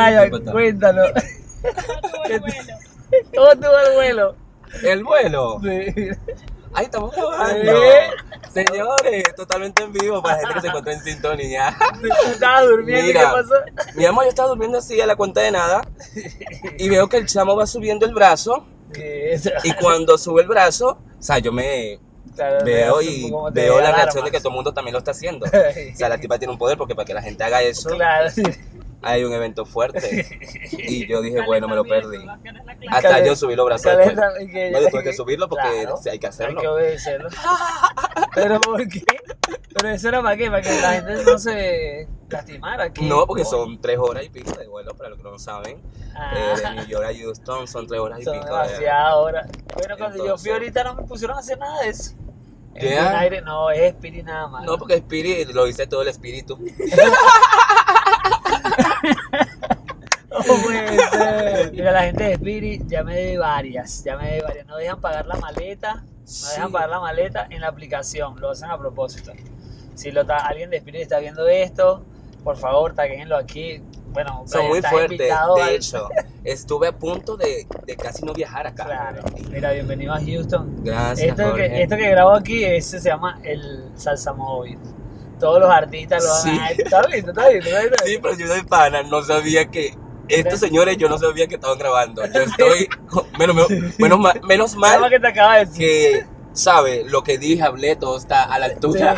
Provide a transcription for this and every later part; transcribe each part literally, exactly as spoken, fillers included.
Brian, pasó? cuéntalo. ¿Cómo tuvo el vuelo? ¿Cómo estuvo el vuelo? ¿El vuelo? Sí. Ahí estamos grabando. ¿Eh? Señores, totalmente en vivo para la gente que se encuentra en sintonía. ¿Tú estabas durmiendo? Mira. ¿Qué pasó? Mi amor, yo estaba durmiendo así a la cuenta de nada y veo que el chamo va subiendo el brazo ¿Qué es? y cuando sube el brazo, o sea, yo me Claro, veo me y asumo como te veo la alarmas. reacción de que todo el mundo también lo está haciendo. O sea, la tipa tiene un poder porque para que la gente haga eso Claro, sí. hay un evento fuerte. Y yo dije, bueno, me lo perdí. Va a quedar la clase. Hasta Caleta- yo subí los brazos después. caleta- y que- No, yo tuve que subirlo porque Claro, sí, hay que hacerlo. Hay que obedecerlo. ¿Pero por qué? ¿Pero eso era para qué? ¿Para que la gente no se lastimara? ¿Qué? No, porque son tres horas y pico de vuelo, para los que no lo saben. Ah. Eh, de New York a Houston son tres horas y Son pico. demasiadas horas. Bueno, cuando yo Entonces- fui ahorita no me pusieron a hacer nada de eso. En ¿Ya? un aire, no, es Spirit nada más. No, porque Spirit lo dice todo el espíritu. No puede ser. Mira, la gente de Spirit ya me debe varias, ya me debe varias. No dejan pagar la maleta, no dejan Sí. pagar la maleta en la aplicación, lo hacen a propósito. Si lo ta- alguien de Spirit está viendo esto, por favor, taguenlo aquí. Bueno, Son Brian, muy estás fuertes. invitado De al- hecho, estuve a punto de, de casi no viajar acá. Claro. Mira, bienvenido a Houston. Gracias, Esto Jorge. que, esto que grabo aquí, ese se llama el Salsa Móvil. Todos los artistas lo Sí. van a... ¿Está visto? ¿Está visto? ¿Está visto? Sí, pero yo de pana no sabía que estos señores, yo no sabía que estaban grabando. Yo estoy, menos, menos, menos mal, menos Nada más mal que te acaba de decir. que, ¿sabe? Lo que dije, hablé, todo está a la Sí. altura.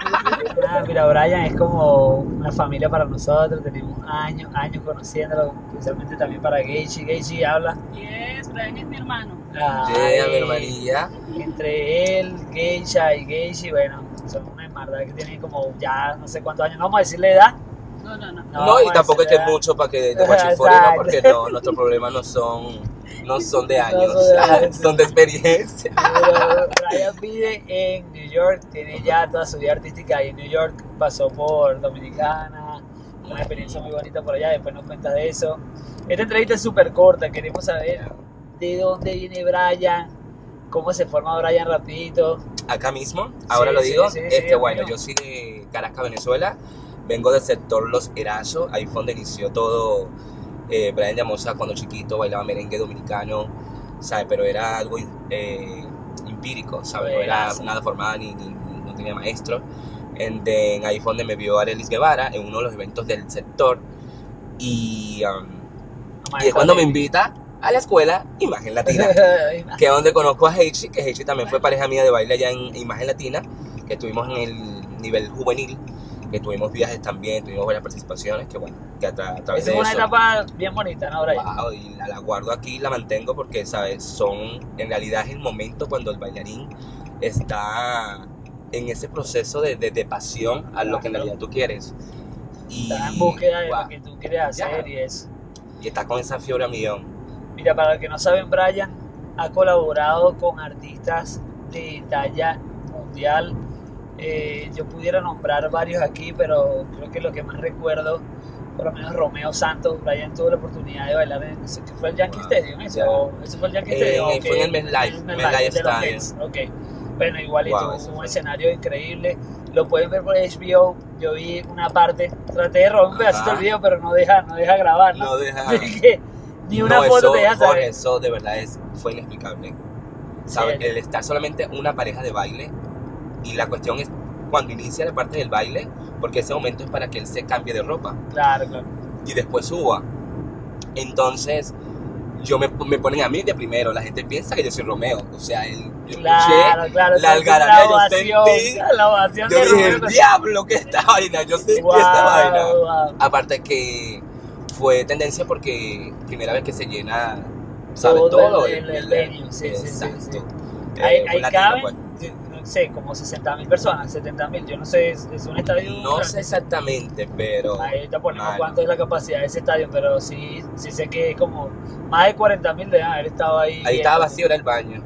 Ah, mira, Brian es como una familia para nosotros, tenemos años, años conociéndolo, especialmente también para Geishi. Geishi habla. Yes, Brian es mi hermano. Ay, Yeah, mi hermanilla. entre él, Geisha y Geishi, bueno, son una hermandad que tienen como ya no sé cuántos años, no vamos a decirle edad. No, no, no. No, No, vamos y a tampoco es que decirle es edad. mucho para que de guachifori, no, Exacto. porque no, nuestros problemas no son, no son de años, son de años. son de experiencia. Pero Brian vive en New York, tiene ya toda su vida artística ahí en New York, pasó por Dominicana, una experiencia muy bonita por allá, después nos cuenta de eso. Esta entrevista es súper corta, queremos saber de dónde viene Brian, cómo se forma Brian rapidito. Acá mismo, ahora Sí, lo sí, digo, sí, sí, este, amigo. bueno, yo soy de Caracas, Venezuela, vengo del sector Los Erazos, ahí fue donde inició todo. eh, Brian Llamosa cuando chiquito bailaba merengue dominicano, ¿sabes? Pero era algo eh, empírico, ¿sabes? No era Buenazo. nada formal, ni, ni- ni- no tenía maestro. And then, ahí fue donde me vio Arelis Guevara en uno de los eventos del sector, y, um, y es cuando me invita a la escuela Imagen Latina, que es donde conozco a Heichi, que Heichi también fue pareja mía de baile allá en Imagen Latina, que estuvimos en el nivel juvenil, que tuvimos viajes también, tuvimos varias participaciones, que bueno, que a, tra- a través Esa de es una eso, etapa bien bonita, ¿no, Brian? wow, y la, la guardo aquí, la mantengo porque, ¿sabes? Son, en realidad es el momento cuando el bailarín está en ese proceso de, de, de pasión a lo que en realidad tú quieres. Y, Estás en búsqueda de wow, lo que tú quieres hacer Ya. y eso. y está con esa fiebre a millón. Mira, para los que no saben, Brian ha colaborado con artistas de talla mundial. Eh, yo pudiera nombrar varios aquí, pero creo que lo que más recuerdo, por lo menos Romeo Santos. Brian tuvo la oportunidad de bailar en ese que fue el Yankee Wow. Stadium, ¿eso? Ya. ¿O ¿Eso fue el Yankee Eh, Stadium? ¿O fue qué? en el MetLife, En MetLife de los Stadium. Nets, ok. Bueno, igualito, Wow, eso un fue. escenario increíble. Lo pueden ver por H B O. Yo vi una parte, traté de robar un pedacito Ajá. del video, pero no deja, no deja grabar, ¿no? No deja. Así que ni una No, foto eso, te deja Jorge, saber. eso de verdad es, fue inexplicable. ¿Sabes? Sí. El estar solamente una pareja de baile, y la cuestión es cuando inicia la parte del baile, porque ese momento es para que él se cambie de ropa Claro, claro. y después suba. Entonces, yo me, me ponen a mí de primero, la gente piensa que yo soy Romeo, o sea, el, yo Claro, escuché claro. la esa es algarabía, yo ovación, sentí, la ovación yo de dije, el Romeo. diablo, que esta vaina, yo sentí Wow, esta vaina. wow. Aparte que fue tendencia porque primera vez que se llena, ¿sabes? Todo Todo, el- el venue, sí, sí, sí, exacto. sí. Eh, Ahí, un ahí latino, caben, pues. yo no sé, como sesenta mil personas, setenta mil. Yo no sé, es, es un estadio. No grande. sé exactamente, pero Ahí te ponemos Mano. cuánto es la capacidad de ese estadio, pero sí, sí sé que es como más de cuarenta mil deben haber estado ahí. ahí estaba viendo. vacío, era el baño.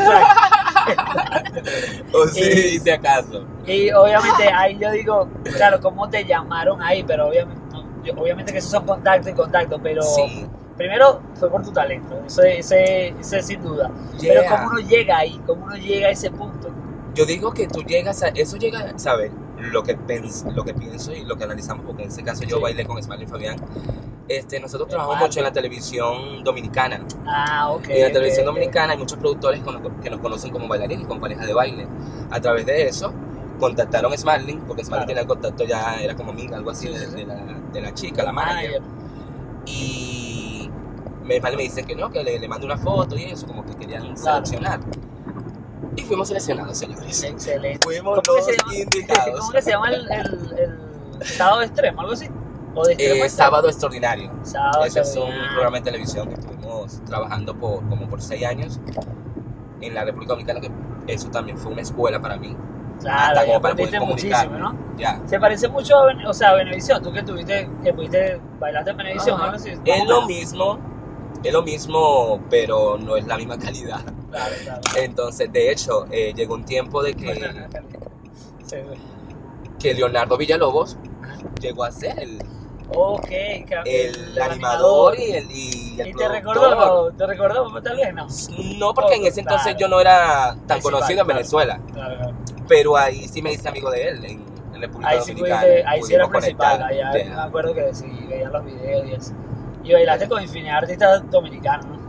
Exacto. O sí, Y- si acaso. Y obviamente ahí yo digo, claro, ¿cómo te llamaron ahí? Pero obviamente, no, yo- obviamente que esos son contactos y contactos, pero Sí. primero fue por tu talento, eso, ese, ese sin duda. Yeah. Pero ¿cómo uno llega ahí? ¿Cómo uno llega a ese punto? Yo digo que tú llegas a, eso llega, ¿sabes? Lo que, pens, lo que pienso y lo que analizamos, porque en ese caso yo Sí. bailé con Smiley Fabián, Este, nosotros De trabajamos marketing. mucho en la televisión dominicana. Ah, ok. Y en la ok, televisión ok. dominicana hay muchos productores con lo- que nos conocen como bailarines, como pareja de baile. A través de eso, contactaron a Smarling, porque Smarling Claro. tenía el contacto ya, era como amiga, algo así Sí, de, sí, sí. de la, de la chica, la manager. Y me, Smarling me dice que no, que le, le mande una foto y eso, como que querían Claro. seleccionar. Y fuimos seleccionados, señores. Excelente. Fuimos ¿Cómo que los se llama? invitados. ¿Cómo que se llama el, el, el sábado extremo? ¿Algo así? ¿O de extremo Eh, extremo? Sábado Extraordinario. Sábado Ese es un extraordinario. programa de televisión que estuvimos trabajando por, como por seis años en la República Dominicana, que eso también fue una escuela para mí. Claro, hasta y como para poder aprendiste muchísimo, comunicarme. ¿no? Ya. Se parece mucho a, Ven- o sea, a Venevisión. Tú que tuviste, que pudiste, bailaste en Venevisión, Ajá. algo así. Es lo mismo, es lo mismo, pero no es la misma calidad. Claro, claro. Entonces, de hecho, eh, llegó un tiempo de que, Sí, güey. que Leonardo Villalobos Ajá. llegó a ser el, Ok, ca- el animador y el, y el ¿Y te productor. recordó? ¿Te recordó? Tal vez no. No, porque en ese entonces Claro. yo no era tan Principal, conocido en claro. Venezuela, Claro, claro. pero ahí sí me hice amigo de él, en, en República Ahí sí, Dominicana. pudiste, ahí sí era pudimos principal, conectar. allá Yeah. me acuerdo que sí, veía los videos y eso. Y bailaste con infinidad de artistas dominicanos, ¿no?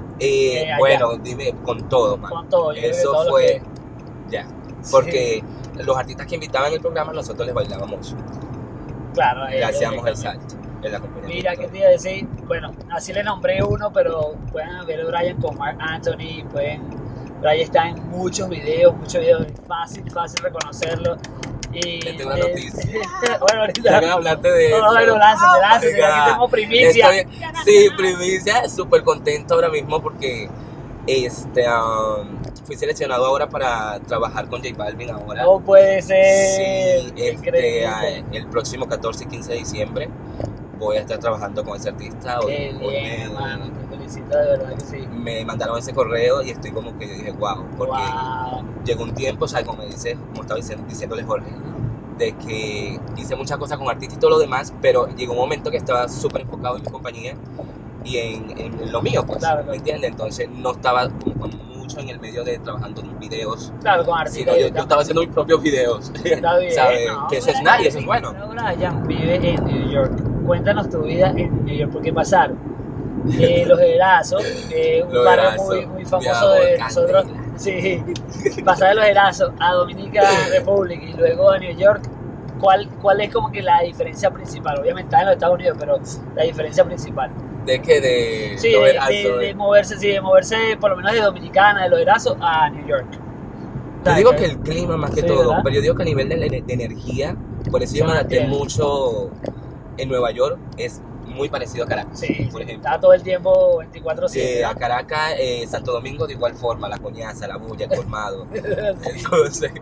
Eh, Eh, allá. bueno, dime, con todo, man. Con todo, yo creo que Eso todo lo fue, que- ya, Sí, porque los artistas que invitaban en el programa nosotros les bailábamos, claro, le eh, hacíamos el directamente. salto, el acompañamiento. Mira, ¿qué te iba a decir? Bueno, así le nombré uno, pero pueden ver a Brian con Mark Anthony, pueden... Brian está en muchos videos, muchos videos, es fácil, fácil reconocerlo. Y Te tengo una eh, noticia. bueno, Ya ahorita... que hablaste de eso. No, bueno, lánzate, lánzate, Oiga, aquí tengo primicia. estoy- sí, primicia, súper contento ahora mismo porque este, um, fui seleccionado ahora para trabajar con J Balvin ahora. No puede ser. Sí, este, Increíble. a- el próximo catorce y quince de diciembre voy a estar trabajando con ese artista. Hoy, Qué hoy bien, me, hermano, te felicito de verdad que sí. me mandaron ese correo y estoy como que dije, wow, porque Wow. llegó un tiempo, o sea, como me dice, como estaba diciendo, diciéndole Jorge, de que hice muchas cosas con artistas y todo lo demás, pero llegó un momento que estaba súper enfocado en mi compañía y en, en lo mío, pues, Claro, claro. ¿me entiendes? Entonces no estaba como con mucho en el medio de trabajando en videos, Claro, con artistas. sino yo, yo estaba haciendo mis propios videos, Está bien, ¿sabes? ¿no? Que eso es Bueno, nice, eso es bueno. Ahora Brian vive en New York. Cuéntanos tu vida en New York, porque pasaron eh, Los Erazos, eh, un Los barrio Erazos, muy, muy mi famoso amor, de nosotros. candela. Sí, pasar de Los Erazos a Dominica Republic y luego a New York. ¿Cuál, ¿Cuál es como que la diferencia principal? Obviamente está en los Estados Unidos, pero la diferencia principal. De que de Sí, Los de, Erazos, de- de moverse, sí, de moverse por lo menos de Dominicana, de Los Erazos a New York. Yo digo que el clima más que Sí, todo, ¿verdad? pero yo digo que a nivel de, de energía, por eso yo me adapté Bien. mucho en Nueva York, es muy parecido a Caracas, Sí, por ejemplo. está todo el tiempo veinticuatro siete. Eh, a Caracas, eh, Santo Domingo de igual forma, la coñaza, la bulla, el colmado. Entonces,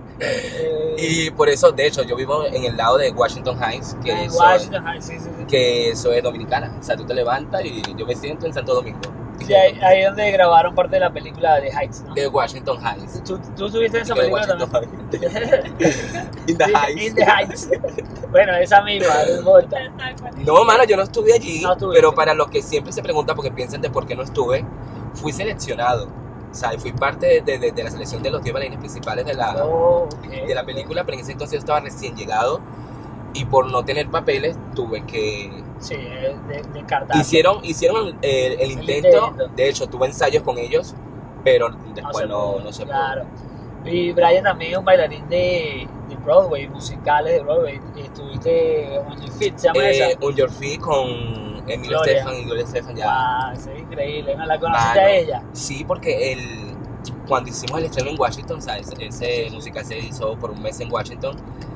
y por eso, de hecho, yo vivo en el lado de Washington Heights, que, en eso, Washington, Heights, sí, sí, sí. que eso es dominicana. O sea, tú te levantas y yo me siento en Santo Domingo. Sí, ahí, ahí es donde grabaron parte de la película de Heights, ¿no? De Washington Heights. ¿Tú, tú estuviste en esa De película Washington también? Heights. In the Heights. In the Heights. Bueno, esa misma, no importa. No, mano, yo no estuve allí, No estuviste. pero para los que siempre se preguntan porque piensan de por qué no estuve, fui seleccionado. O sea, fui parte de, de- de la selección de los diez bailarines principales de la, Oh, ok. de la película, pero en ese entonces yo estaba recién llegado y por no tener papeles tuve que... Sí, de, de descartar. Hicieron, hicieron el, el intento, intento. de hecho tuve ensayos con ellos, pero después se no, pudo, no se pudo. Claro. Y Brian también es un bailarín de, de Broadway, musicales de Broadway. Estuviste On Your Feet, ¿se llama Eh, esa? Un Your Feet con Emilio Gloria. Estefan y Gloria Estefan ya. Wow, eso es increíble. ¿No la conociste Mano, a ella? Sí, porque el, cuando hicimos el estreno en Washington, ¿sabes? Ese musical se hizo por un mes en Washington,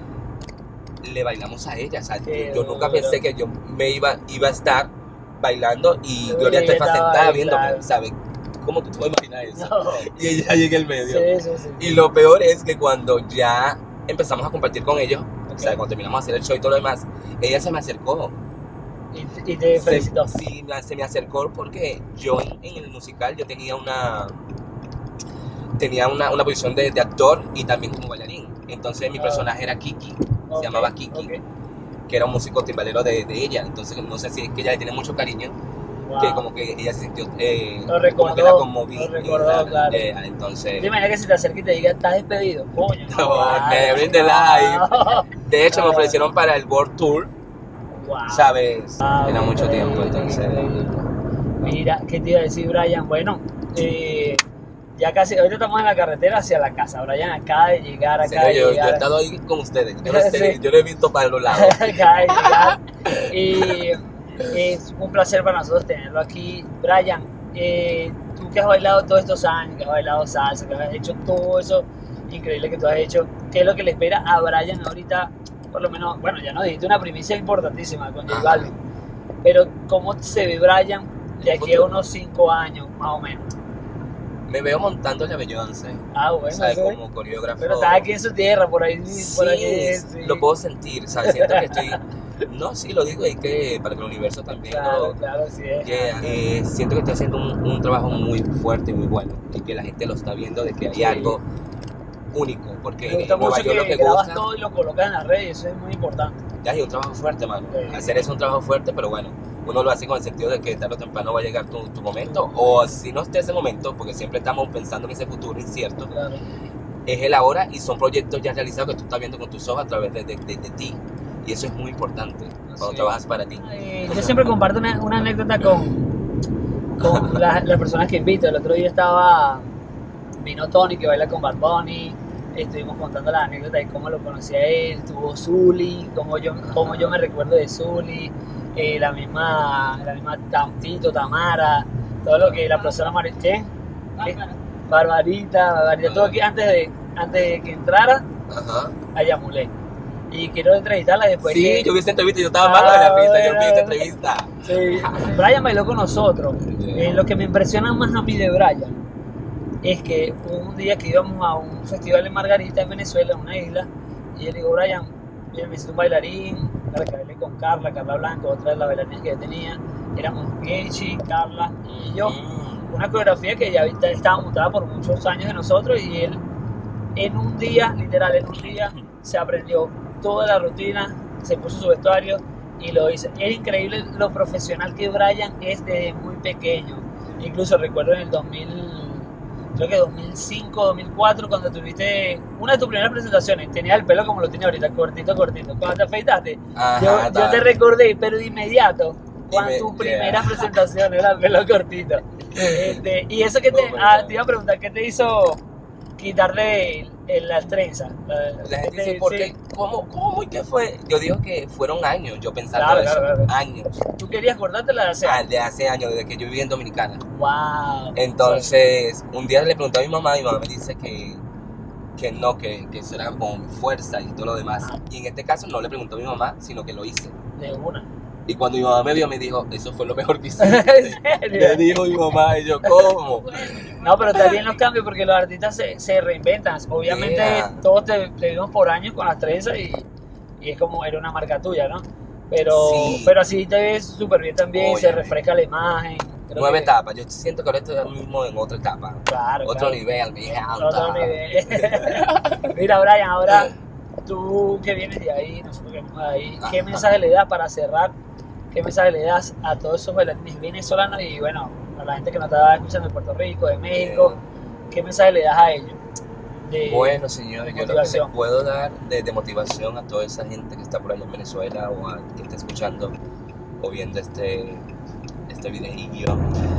le bailamos a ella, ¿sabes? Qué Yo nunca duro. pensé que yo me iba, iba a estar bailando y Yo Gloria ella Estefan estaba sentada ahí, viéndome, claro. ¿sabes? ¿Cómo tú te puedes imaginar eso? No. Y ella llega en medio. Sí, sí, sí. Y lo peor es que cuando ya empezamos a compartir con ellos, Ok. o sea, cuando terminamos de hacer el show y todo lo demás, ella se me acercó. Y, y te Se, felicitó. sí, me- se me acercó porque yo en, en el musical yo tenía una tenía una, una posición de, de actor y también como bailarín. Entonces mi Ah. personaje era Kiki, Ok, se llamaba Kiki, ok. que era un músico timbalero de, de ella. Entonces no sé si es que ella le tiene mucho cariño, Wow. que como que ella se sintió eh, Lo recordó, como que la conmoví. lo y recordó, la- claro. eh, entonces, ¿Te imaginas que se te acerque y te diga, estás despedido? Coño. No, vale. never in the life. No. de hecho me Ah. ofrecieron para el World Tour Wow. ¿Sabes? Ah, Era mucho increíble, tiempo, entonces. increíble. Mira, ¿qué te iba a decir, Brian? Bueno, eh, ya casi, ahorita estamos en la carretera hacia la casa. Brian acaba de llegar, acaba Señor, de yo, yo he llegar. estado ahí con ustedes. Yo no sé, Sí. yo lo he visto para los lados. Acaba de llegar. Y es un placer para nosotros tenerlo aquí. Brian, eh, tú que has bailado todos estos años, que has bailado salsa, que has hecho todo eso increíble que tú has hecho, ¿qué es lo que le espera a Brian ahorita? Por lo menos, bueno, ya nos dijiste una primicia importantísima con J Ajá. Balvin, pero ¿cómo se ve Brian de En aquí a futuro. unos cinco años, más o menos? Me veo montando la Beyoncé. Ah, bueno, ¿Sabes? eso- Como coreógrafo. pero estás aquí en su tierra, por ahí, Sí, por aquí, sí. lo puedo sentir, ¿sabes? Siento que estoy... No, sí, lo digo, y que para que el universo también Claro, lo... claro, sí es. Yeah, eh, siento que estoy haciendo un, un trabajo muy fuerte y muy bueno, y que la gente lo está viendo de que hay Sí. algo único, porque Me gusta en Nueva mucho York que, lo que grabas gusta... todo y lo colocas en las redes, eso es muy importante. Ya hay un trabajo fuerte, mano. Sí. Hacer eso es un trabajo fuerte, pero bueno, uno lo hace con el sentido de que tarde o temprano va a llegar tu, tu momento, o si no esté ese momento, porque siempre estamos pensando en ese futuro incierto, Claro. es el ahora y son proyectos ya realizados que tú estás viendo con tus ojos a través de, de, de, de ti, y eso es muy importante cuando Sí. trabajas para ti. Eh, yo siempre comparto una, una anécdota con, con las, las personas que invito. El otro día estaba, vino Tony que baila con Bad Bunny, estuvimos contando la anécdota de cómo lo conocí a él, tuvo Zully, cómo yo, cómo yo me recuerdo de Zully, eh, la misma, la misma Tam- Tito, Tamara, todo lo que la profesora María, ¿qué? Bárbara. Barbarita, Barbarita, todo aquí antes de, antes de que entrara Ajá. a Yamulé. Y quiero entrevistarla después Sí, que... yo vi esa entrevista y yo estaba Ah, malo de la risa, yo bueno. vi esa entrevista. Sí, Brian bailó con nosotros. Eh, lo que me impresiona más a mí de Brian es que un día que íbamos a un festival en Margarita, en Venezuela, en una isla, y yo le digo, Brian, yo necesito un bailarín, para que baile con Carla, Carla Blanco, otra de las bailarinas que yo tenía. Éramos Gechi, Carla y yo. Mm. Una coreografía que ya ahorita estaba montada por muchos años de nosotros, y él en un día, literal, en un día, se aprendió toda la rutina, se puso su vestuario y lo hizo. Es increíble lo profesional que Brian es desde muy pequeño. Incluso recuerdo en el dos mil, creo que dos mil cinco, dos mil cuatro, cuando tuviste una de tus primeras presentaciones, tenías el pelo como lo tiene ahorita, cortito, cortito. Cuando te afeitaste, Ajá, yo, yo está. te recordé, pero de inmediato, cuando Dime, tu yeah. primera presentación era el pelo cortito. Este, y eso que te, Oh my ah, God. te iba a preguntar, ¿qué te hizo quitarle el- el- las trenzas? La- La ¿qué gente te- dice, ¿por sí. qué? ¿Cómo? ¿Cómo? ¿Y qué fue? Yo digo que fueron años, yo pensando Claro, eso. claro, claro. Años. ¿Tú querías cortártela de hacer? Ah, de hace años, desde que yo viví en Dominicana. Wow. Entonces, un día le pregunté a mi mamá y mi mamá me dice que, que no, que, que eso era con fuerza y todo lo demás. Ajá. Y en este caso no le preguntó a mi mamá, sino que lo hice. De una. Y cuando mi mamá me vio, me dijo, eso fue lo mejor que hice. ¿En Me serio? dijo mi mamá, y yo, ¿cómo? No, pero está bien los cambios porque los artistas se, se reinventan. Obviamente Yeah. todos te, te vimos por años con las trenzas y, y es como era una marca tuya, ¿no? Pero, Sí. pero así te ves súper bien también, se Oye. refresca la imagen. Creo Nueve que- etapas. Yo siento que ahora estoy ahora mismo en otra etapa. Claro, Otro claro. nivel, mi hija. Otro nivel. Mira, Brian, ahora tú que vienes de ahí, nosotros que venimos de ahí, ¿qué Ajá. mensaje le das para cerrar? ¿Qué mensaje le das a todos esos bailarines venezolanos y bueno, a la gente que nos está escuchando de Puerto Rico, de México? ¿Qué mensaje le das a ellos? De- Bueno, señores, yo lo que motivación. les puedo dar de, de motivación a toda esa gente que está por allá en Venezuela o a que está escuchando o viendo este, este videillo,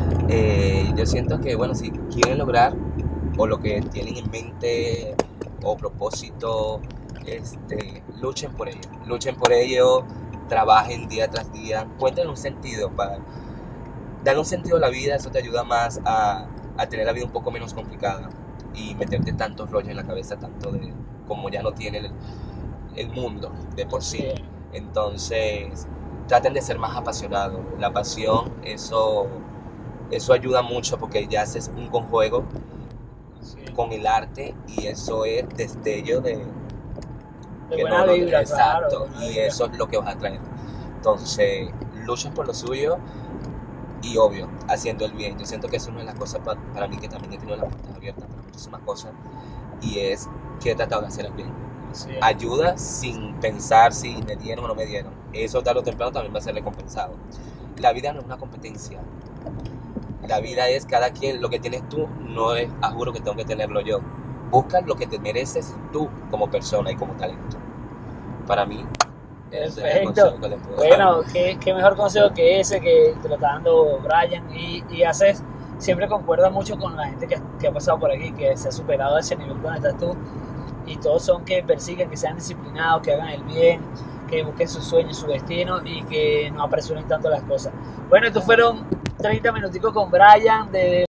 eh, yo siento que, bueno, si quieren lograr o lo que tienen en mente o propósito, este, luchen por ello, luchen por ello, trabajen día tras día, encuentren un sentido para darle un sentido a la vida. Eso te ayuda más a, a tener la vida un poco menos complicada y meterte tantos rollos en la cabeza, tanto de como ya no tiene el, el mundo de por sí. Sí. Entonces, traten de ser más apasionados. La pasión, eso, eso ayuda mucho porque ya haces un conjuego Sí. con el arte y eso es destello de, De que buena no lo- vibra, exacto, claro. buena y vibra. eso es lo que vas a traer. Entonces, luchen por lo suyo y obvio, haciendo el bien. Yo siento que eso es una de las cosas pa- para mí que también he tenido las puertas abiertas para muchísimas cosas y es que he tratado de hacer el bien. Sí. Ayuda sin pensar si me dieron o no me dieron. Eso tarde o temprano también va a ser recompensado. La vida no es una competencia. La vida es cada quien, lo que tienes tú no es, ah, juro que tengo que tenerlo yo. Busca lo que te mereces tú como persona y como talento. Para mí, Ese es el Perfecto. consejo que le puedo dar. Bueno, ¿qué, qué mejor consejo que ese que te lo está dando Brian y, y haces, siempre concuerda mucho con la gente que, que ha pasado por aquí, que se ha superado a ese nivel donde estás tú, y todos son que persigan, que sean disciplinados, que hagan el bien, que busquen sus sueños, su destino y que no apresuren tanto las cosas. Bueno, estos fueron treinta minuticos con Brian de